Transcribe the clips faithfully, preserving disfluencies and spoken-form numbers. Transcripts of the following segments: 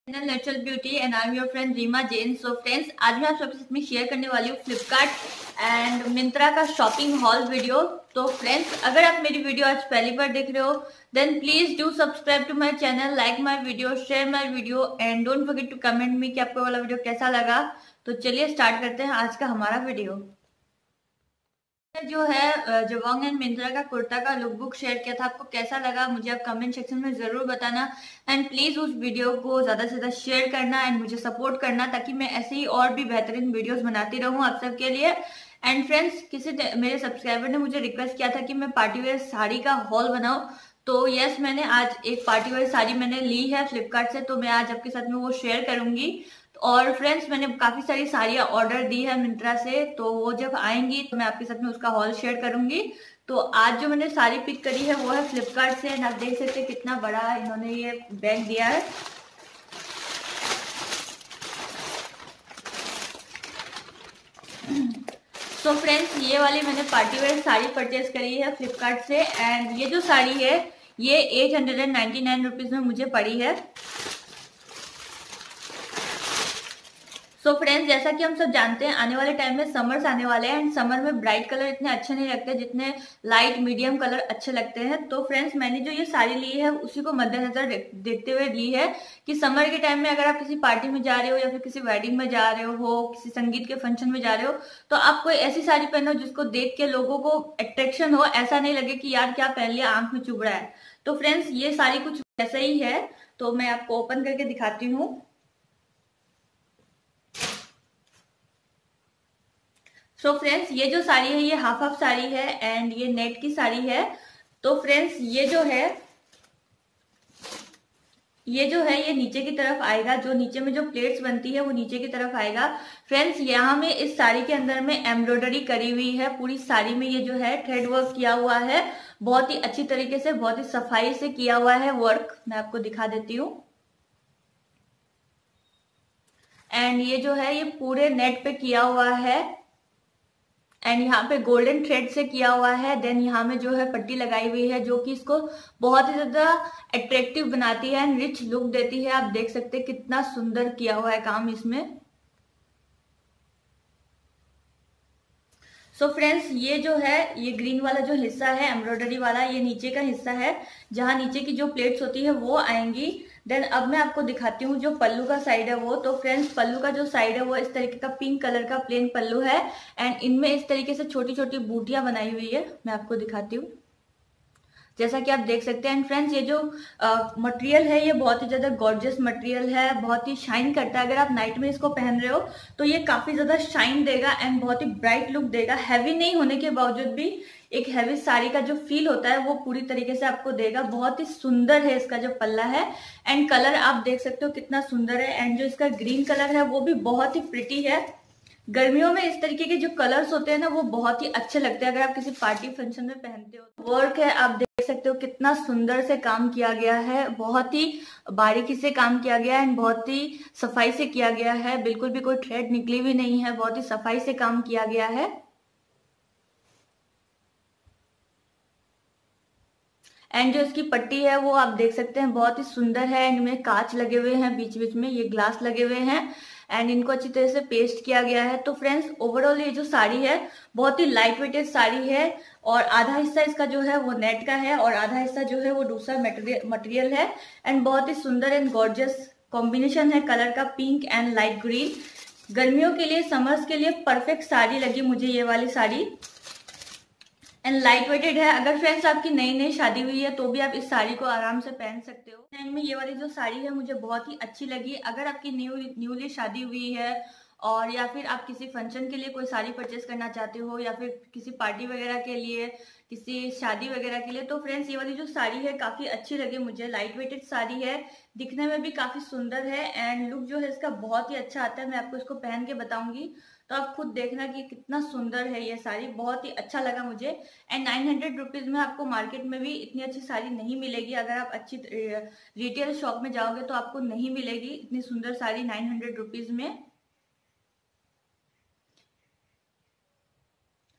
Natural beauty and I am your friend Reema Jain. So friends, आज मैं आप सबके साथ में शेयर करने वाली हूँ फ्लिपकार्ट एंड मिंत्रा का शॉपिंग हॉल वीडियो। तो फ्रेंड्स, अगर आप मेरी वीडियो आज पहली बार देख रहे हो then please do subscribe to my channel, like my video, share my video and don't forget to comment me कि आपको वाला वीडियो कैसा लगा। तो चलिए स्टार्ट करते हैं आज का हमारा वीडियो। जो है जबोंग एंड मिंत्रा का कुर्ता का लुक बुक शेयर किया था, आपको कैसा लगा मुझे आप कमेंट सेक्शन में जरूर बताना एंड प्लीज उस वीडियो को ज्यादा से ज्यादा शेयर करना एंड मुझे सपोर्ट करना ताकि मैं ऐसे ही और भी बेहतरीन वीडियोस बनाती रहूं आप सबके लिए। एंड फ्रेंड्स, किसी मेरे सब्सक्राइबर ने मुझे रिक्वेस्ट किया था कि मैं पार्टी वेयर साड़ी का हॉल बनाऊं, तो यस मैंने आज एक पार्टी वेयर साड़ी मैंने ली है फ्लिपकार्ट से, तो मैं आज आपके साथ में वो शेयर करूंगी। और फ्रेंड्स, मैंने काफी सारी साड़ियां ऑर्डर दी है मिंत्रा से, तो वो जब आएंगी तो मैं आपके साथ में उसका हॉल शेयर करूंगी। तो आज जो मैंने साड़ी पिक करी है वो है फ्लिपकार्ट से एंड आप देख सकते हैं कितना बड़ा इन्होंने ये बैग दिया है। तो फ्रेंड्स, ये वाली मैंने पार्टी वेयर साड़ी परचेज करी है फ्लिपकार्ट से एंड ये जो साड़ी है ये eight hundred and ninety nine rupees में मुझे पड़ी है। सो so फ्रेंड्स, जैसा कि हम सब जानते हैं आने वाले टाइम में समर्स आने वाले हैं एंड समर में ब्राइट कलर इतने अच्छे नहीं लगते जितने लाइट मीडियम कलर अच्छे लगते हैं। तो फ्रेंड्स, मैंने जो ये साड़ी ली है उसी को मद्देनजर देखते हुए ली है कि समर के टाइम में अगर आप किसी पार्टी में जा रहे हो या फिर किसी वेडिंग में जा रहे हो, किसी संगीत के फंक्शन में जा रहे हो, तो आप कोई ऐसी साड़ी पहनो जिसको देख के लोगों को अट्रैक्शन हो, ऐसा नहीं लगे कि यार क्या पहन लिया, आंख में चुभ रहा है। तो फ्रेंड्स, ये साड़ी कुछ ऐसा ही है, तो मैं आपको ओपन करके दिखाती हूँ। सो so फ्रेंड्स, ये जो साड़ी है ये हाफ हाफ साड़ी है एंड ये नेट की साड़ी है। तो फ्रेंड्स, ये जो है ये जो है ये नीचे की तरफ आएगा, जो नीचे में जो प्लेट्स बनती है वो नीचे की तरफ आएगा। फ्रेंड्स, यहाँ में इस साड़ी के अंदर में एम्ब्रॉयडरी करी हुई है, पूरी साड़ी में ये जो है थ्रेड वर्क किया हुआ है, बहुत ही अच्छी तरीके से, बहुत ही सफाई से किया हुआ है वर्क। मैं आपको दिखा देती हूँ। एंड ये जो है ये पूरे नेट पे किया हुआ है एंड यहाँ पे गोल्डन थ्रेड से किया हुआ है। देन यहाँ में जो है पट्टी लगाई हुई है जो कि इसको बहुत ही ज्यादा अट्रैक्टिव बनाती है एंड रिच लुक देती है। आप देख सकते हैं कितना सुंदर किया हुआ है काम इसमें। सो so फ्रेंड्स, ये जो है ये ग्रीन वाला जो हिस्सा है एम्ब्रॉयडरी वाला, ये नीचे का हिस्सा है जहां नीचे की जो प्लेट्स होती है वो आएंगी। देन अब मैं आपको दिखाती हूँ जो पल्लू का साइड है वो। तो फ्रेंड्स, पल्लू का जो साइड है वो इस तरीके का पिंक कलर का प्लेन पल्लू है एंड इनमें इस तरीके से छोटी छोटी बूटियां बनाई हुई है। मैं आपको दिखाती हूँ जैसा कि आप देख सकते हैं। एंड फ्रेंड्स, ये जो मटेरियल है ये बहुत ही ज्यादा गॉर्जियस मटेरियल है, बहुत ही शाइन करता है। अगर आप नाइट में इसको पहन रहे हो तो ये काफी ज्यादा शाइन देगा एंड बहुत ही ब्राइट लुक देगा। हैवी नहीं होने के बावजूद भी एक हैवी साड़ी का जो फील होता है वो पूरी तरीके से आपको देगा। बहुत ही सुंदर है इसका जो पल्ला है एंड कलर आप देख सकते हो कितना सुंदर है एंड जो इसका ग्रीन कलर है वो भी बहुत ही प्रिटी है। गर्मियों में इस तरीके के जो कलर्स होते हैं ना वो बहुत ही अच्छे लगते हैं अगर आप किसी पार्टी फंक्शन में पहनते हो। वर्क है, आप देख सकते हो कितना सुंदर से काम किया गया है, बहुत ही बारीकी से काम किया गया है एंड बहुत ही सफाई से किया गया है। बिल्कुल भी कोई थ्रेड निकली हुई नहीं है, बहुत ही सफाई से काम किया गया है। एंड जो इसकी पट्टी है वो आप देख सकते हैं बहुत ही सुंदर है। इनमें कांच लगे हुए हैं, बीच बीच में ये ग्लास लगे हुए हैं एंड इनको अच्छी तरह से पेस्ट किया गया है। तो फ्रेंड्स, ओवरऑल ये जो साड़ी है बहुत ही लाइट वेटेड साड़ी है और आधा हिस्सा इसका जो है वो नेट का है और आधा हिस्सा जो है वो दूसरा मटेरियल है एंड बहुत ही सुंदर एंड गॉर्जियस कॉम्बिनेशन है कलर का, पिंक एंड लाइट ग्रीन। गर्मियों के लिए, समर्स के लिए परफेक्ट साड़ी लगी मुझे ये वाली साड़ी एंड लाइट वेटेड है। अगर फ्रेंड्स आपकी नई नई शादी हुई है तो भी आप इस साड़ी को आराम से पहन सकते हो। एंड में ये वाली जो साड़ी है मुझे बहुत ही अच्छी लगी। अगर आपकी न्यू न्यूली शादी हुई है और या फिर आप किसी फंक्शन के लिए कोई साड़ी परचेस करना चाहते हो या फिर किसी पार्टी वगैरह के लिए, किसी शादी वगैरह के लिए, तो फ्रेंड्स ये वाली जो साड़ी है काफी अच्छी लगी मुझे। लाइट वेटेड साड़ी है, दिखने में भी काफी सुंदर है एंड लुक जो है इसका बहुत ही अच्छा आता है। मैं आपको इसको पहन के बताऊंगी तो आप खुद देखना कि कितना सुंदर है ये साड़ी, बहुत ही अच्छा लगा मुझे। एंड नाइन हंड्रेड रुपीज में आपको मार्केट में भी इतनी अच्छी साड़ी नहीं मिलेगी। अगर आप अच्छी रिटेल शॉप में जाओगे तो आपको नहीं मिलेगी इतनी सुंदर साड़ी नाइन हंड्रेड रुपीज में।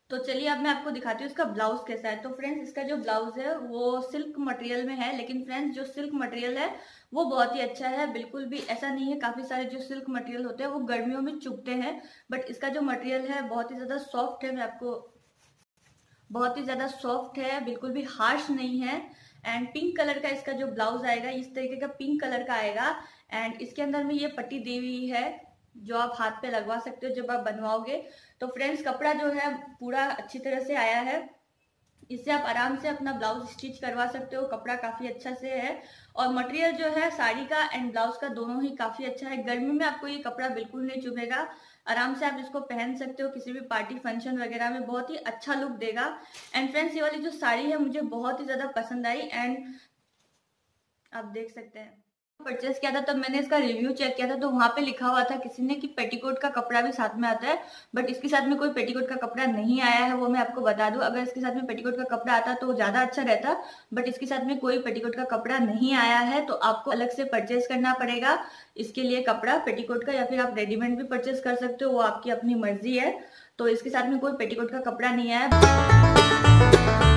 तो चलिए अब मैं आपको दिखाती हूँ इसका ब्लाउज कैसा है। तो फ्रेंड्स इसका जो ब्लाउज है वो सिल्क मटेरियल में है, लेकिन फ्रेंड्स जो सिल्क मटेरियल है वो बहुत ही अच्छा है, बिल्कुल भी ऐसा नहीं है। काफी सारे जो सिल्क मटेरियल होते हैं वो गर्मियों में चुभते हैं, बट इसका जो मटेरियल है बहुत ही ज्यादा सॉफ्ट है। मैं आपको बहुत ही ज्यादा सॉफ्ट है, बिल्कुल भी हार्श नहीं है। एंड पिंक कलर का इसका जो ब्लाउज आएगा, इस तरीके का पिंक कलर का आएगा। एंड इसके अंदर में ये पट्टी दी हुई है जो आप हाथ पे लगवा सकते हो जब आप बनवाओगे। तो फ्रेंड्स कपड़ा जो है पूरा अच्छी तरह से आया है, इससे आप आराम से अपना ब्लाउज स्टिच करवा सकते हो। कपड़ा काफी अच्छा से है और मटेरियल जो है साड़ी का एंड ब्लाउज का दोनों ही काफी अच्छा है। गर्मी में आपको ये कपड़ा बिल्कुल नहीं चुभेगा, आराम से आप इसको पहन सकते हो किसी भी पार्टी फंक्शन वगैरह में, बहुत ही अच्छा लुक देगा। एंड फ्रेंड्स ये वाली जो साड़ी है मुझे बहुत ही ज्यादा पसंद आई एंड आप देख सकते हैं परचेस किया था तब मैंने इसका रिव्यू चेक किया था, तो वहां पे लिखा हुआ था किसी ने कि पेटीकोट का कपड़ा भी साथ में आता है, बट इसके साथ में कोई पेटीकोट का कपड़ा नहीं आया है। वो मैं आपको बता दूं, अगर इसके साथ में पेटीकोट का कपड़ा आता तो ज्यादा अच्छा रहता, बट इसके साथ में कोई पेटीकोट का कपड़ा नहीं आया है। तो आपको अलग से परचेस करना पड़ेगा इसके लिए कपड़ा पेटीकोट का, या फिर आप रेडीमेड भी परचेस कर सकते हो, वो आपकी अपनी मर्जी है। तो इसके साथ में कोई पेटीकोट का कपड़ा नहीं आया है।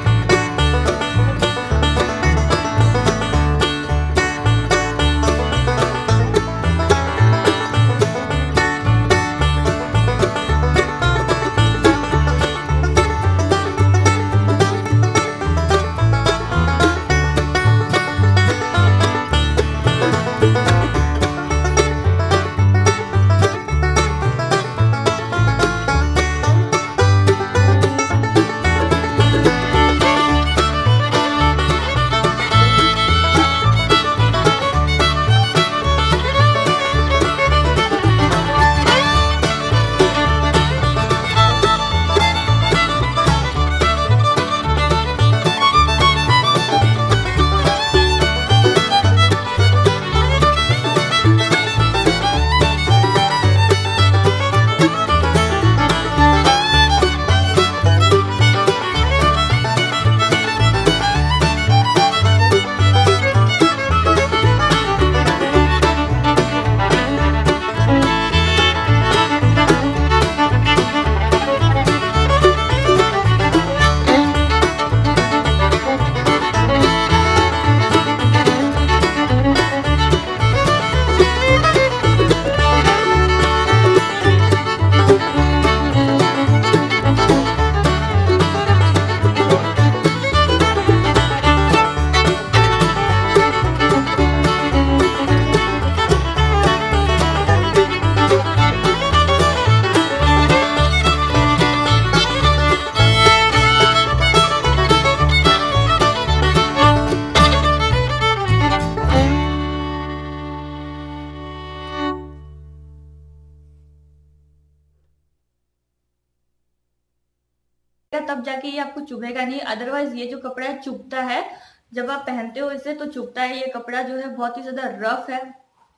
तब जाके ये आपको चुभेगा नहीं, अदरवाइज ये जो कपड़ा है चुभता है, जब आप पहनते हो इसे तो चुभता है। ये कपड़ा जो है बहुत ही ज्यादा रफ है।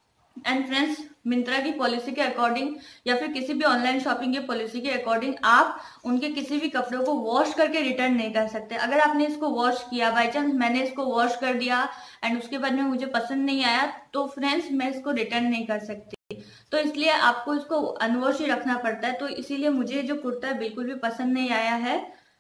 एंड फ्रेंड्स मिंत्रा की पॉलिसी के अकॉर्डिंग या फिर किसी भी ऑनलाइन शॉपिंग की पॉलिसी के अकॉर्डिंग आप उनके किसी भी कपड़ों को वॉश करके रिटर्न नहीं कर सकते। अगर आपने इसको वॉश किया, बाई चांस मैंने इसको वॉश कर दिया एंड उसके बाद में मुझे पसंद नहीं आया, तो फ्रेंड्स मैं इसको रिटर्न नहीं कर सकती। तो इसलिए आपको इसको अनवॉश ही रखना पड़ता है। तो इसीलिए मुझे जो कुर्ता है बिल्कुल भी पसंद नहीं आया है।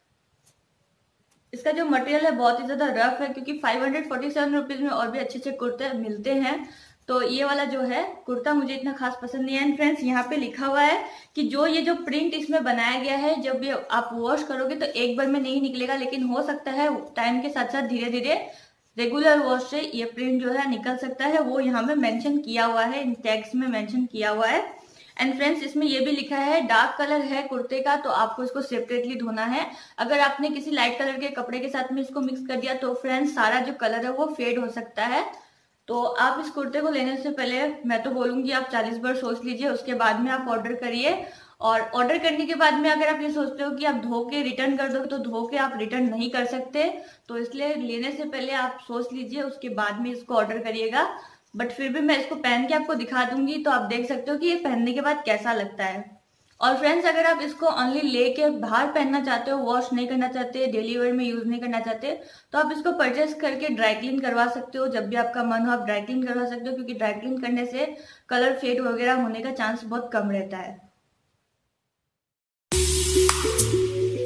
इसका जो मटेरियल है बहुत ही ज्यादा रफ है, क्योंकि five hundred forty seven rupees में और भी अच्छे अच्छे कुर्ते मिलते हैं। तो ये वाला जो है कुर्ता मुझे इतना खास पसंद नहीं है। एंड फ्रेंड्स यहाँ पे लिखा हुआ है कि जो ये जो प्रिंट इसमें बनाया गया है, जब ये आप वॉश करोगे तो एक बार में नहीं निकलेगा, लेकिन हो सकता है टाइम के साथ साथ धीरे धीरे रेगुलर वॉश से ये प्रिंट जो है निकल सकता है। वो यहाँ पे मेंशन किया हुआ है, इन टैग्स में मेंशन किया हुआ है। एंड फ्रेंड्स इसमें ये भी लिखा है डार्क कलर है कुर्ते का, तो आपको इसको सेपरेटली धोना है। अगर आपने किसी लाइट कलर के कपड़े के साथ में इसको मिक्स कर दिया तो फ्रेंड्स सारा जो कलर है वो फेड हो सकता है। तो आप इस कुर्ते को लेने से पहले मैं तो बोलूंगी आप चालीस बार सोच लीजिए, उसके बाद में आप ऑर्डर करिए। और ऑर्डर करने के बाद में अगर आप ये सोचते हो कि आप धो के रिटर्न कर दोगे, तो धो के आप रिटर्न नहीं कर सकते। तो इसलिए लेने से पहले आप सोच लीजिए, उसके बाद में इसको ऑर्डर करिएगा। बट फिर भी मैं इसको पहन के आपको दिखा दूंगी, तो आप देख सकते हो कि ये पहनने के बाद कैसा लगता है। और फ्रेंड्स अगर आप इसको ओनली लेके बाहर पहनना चाहते हो, वॉश नहीं करना चाहते, डेली वेयर में यूज नहीं करना चाहते, तो आप इसको परचेस करके ड्राई क्लीन करवा सकते हो। जब भी आपका मन हो आप ड्राई क्लीन करवा सकते हो, क्योंकि ड्राई क्लीन करने से कलर फेड वगैरह होने का चांस बहुत कम रहता है।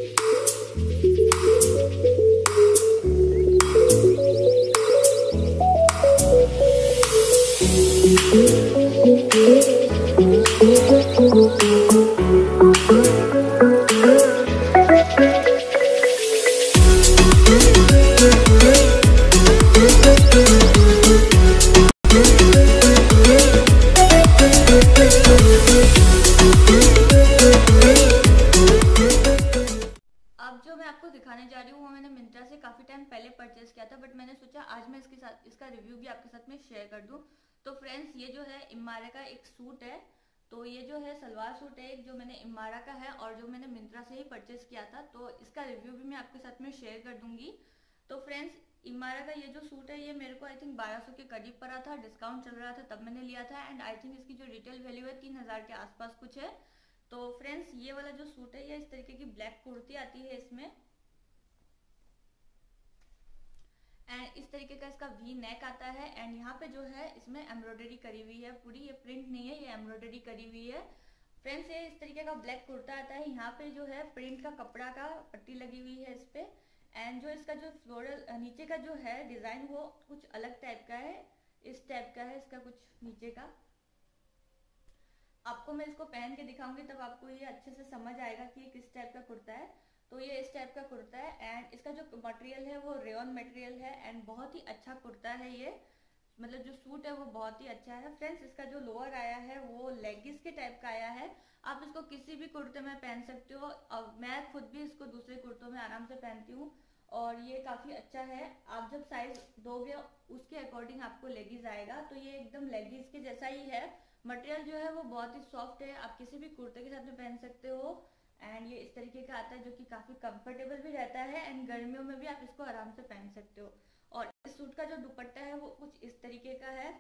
दिखाने जा रही हूँ वो मैंने मिंत्रा से काफ़ी टाइम पहले परचेस किया था, बट मैंने सोचा आज मैं इसके साथ इसका रिव्यू भी आपके साथ में शेयर कर दूँ। तो फ्रेंड्स, ये जो है इमारा का एक सूट है। तो ये जो है सलवार सूट है एक, जो मैंने इमारा का है और जो मैंने मिंत्रा से ही परचेस किया था। तो इसका रिव्यू भी मैं आपके साथ में शेयर कर दूंगी। तो फ्रेंड्स, इमारा का ये जो सूट है ये मेरे को आई थिंक बारह सौ के करीब पड़ा था, डिस्काउंट चल रहा था तब मैंने लिया था। एंड आई थिंक इसकी जो रिटेल वैल्यू है तीन हज़ार के आसपास कुछ है। तो फ्रेंड्स, ये वाला जो सूट है ये इस तरीके की ब्लैक कुर्ती आती है इसमें, एंड इस तरीके का इसका वी नेक आता है। एंड यहाँ पे जो है इसमें एम्ब्रॉयडरी करी हुई है पूरी, ये प्रिंट नहीं है, ये एम्ब्रॉयडरी करी हुई है। फ्रेंड्स, ये इस तरीके का ब्लैक कुर्ता आता है। यहाँ पे जो है प्रिंट का कपड़ा का पट्टी लगी हुई है इस पे। एंड जो इसका जो फ्लोरल नीचे का जो है डिजाइन वो कुछ अलग टाइप का है, इस टाइप का है इसका कुछ नीचे का। आपको मैं इसको पहन के दिखाऊंगी तब आपको ये अच्छे से समझ आएगा कि ये किस टाइप का कुर्ता है। तो ये इस टाइप का कुर्ता है एंड इसका जो मटेरियल है वो रेयॉन मटेरियल है एंड बहुत ही अच्छा कुर्ता है ये, मतलब जो सूट है वो बहुत ही अच्छा है। फ्रेंड्स, इसका जो लोअर आया है वो लेगिस के टाइप का आया है। आप इसको किसी भी कुर्ते में पहन सकते हो और मैं खुद भी इसको दूसरे कुर्तों में आराम से पहनती हूँ और ये काफ़ी अच्छा है। आप जब साइज दोगे उसके अकॉर्डिंग आपको लेगिस आएगा। तो ये एकदम लेगिस के जैसा ही है। मटेरियल जो है वो बहुत ही सॉफ्ट है, आप किसी भी कुर्ते के साथ में पहन सकते हो। एंड ये इस तरीके का आता है जो कि काफ़ी कंफर्टेबल भी रहता है एंड गर्मियों में भी आप इसको आराम से पहन सकते हो। और इस सूट का जो दुपट्टा है वो कुछ इस तरीके का है।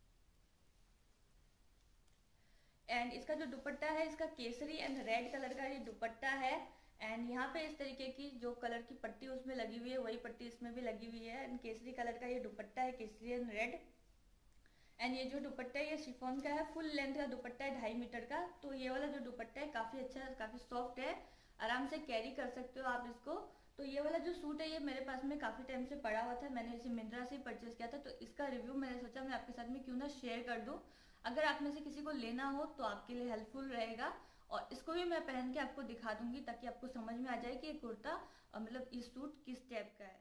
एंड इसका जो दुपट्टा है इसका केसरी एंड रेड कलर का ये दुपट्टा है। एंड यहाँ पे इस तरीके की जो कलर की पट्टी उसमें लगी हुई है वही पट्टी इसमें भी लगी हुई है। एंड केसरी कलर का ये दुपट्टा है, केसरी एंड रेड। एंड ये जो दुपट्टा है ये शिफॉन का है, फुल लेंथ का दुपट्टा है ढाई मीटर का। तो ये वाला जो दुपट्टा है काफ़ी अच्छा है, काफ़ी सॉफ्ट है, आराम से कैरी कर सकते हो आप इसको। तो ये वाला जो सूट है ये मेरे पास में काफ़ी टाइम से पड़ा हुआ था, मैंने इसे मिंत्रा से ही परचेस किया था। तो इसका रिव्यू मैंने सोचा मैं आपके साथ में क्यों ना शेयर कर दूँ। अगर आप में से किसी को लेना हो तो आपके लिए हेल्पफुल रहेगा। और इसको भी मैं पहन के आपको दिखा दूंगी ताकि आपको समझ में आ जाए कि ये कुर्ता मतलब ये सूट किस टाइप का है।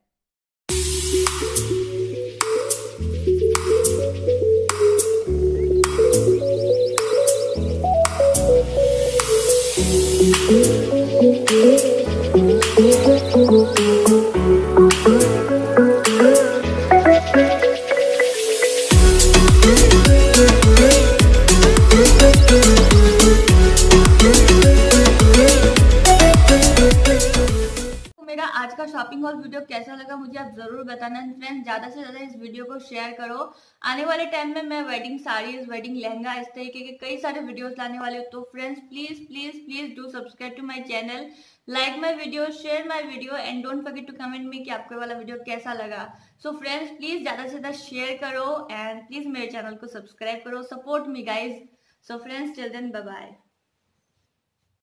आज का शॉपिंग हॉल वीडियो कैसा लगा मुझे आप जरूर बताना। फ्रेंड्स, ज्यादा से ज्यादा इस वीडियो को शेयर करो। आने वाले टाइम में मैं वेडिंग साड़ीज, वेडिंग लहंगा, इस तरीके के कई सारे वीडियोस लाने वाले हूँ। तो friends, please please please do subscribe to my channel, like my video, share my video and don't forget to comment me कि आपको वाला वीडियो कैसा लगा। सो फ्रेंड्स, प्लीज ज्यादा से ज्यादा शेयर करो एंड प्लीज मेरे चैनल को सब्सक्राइब करो, support me guys. So friends, till then bye bye.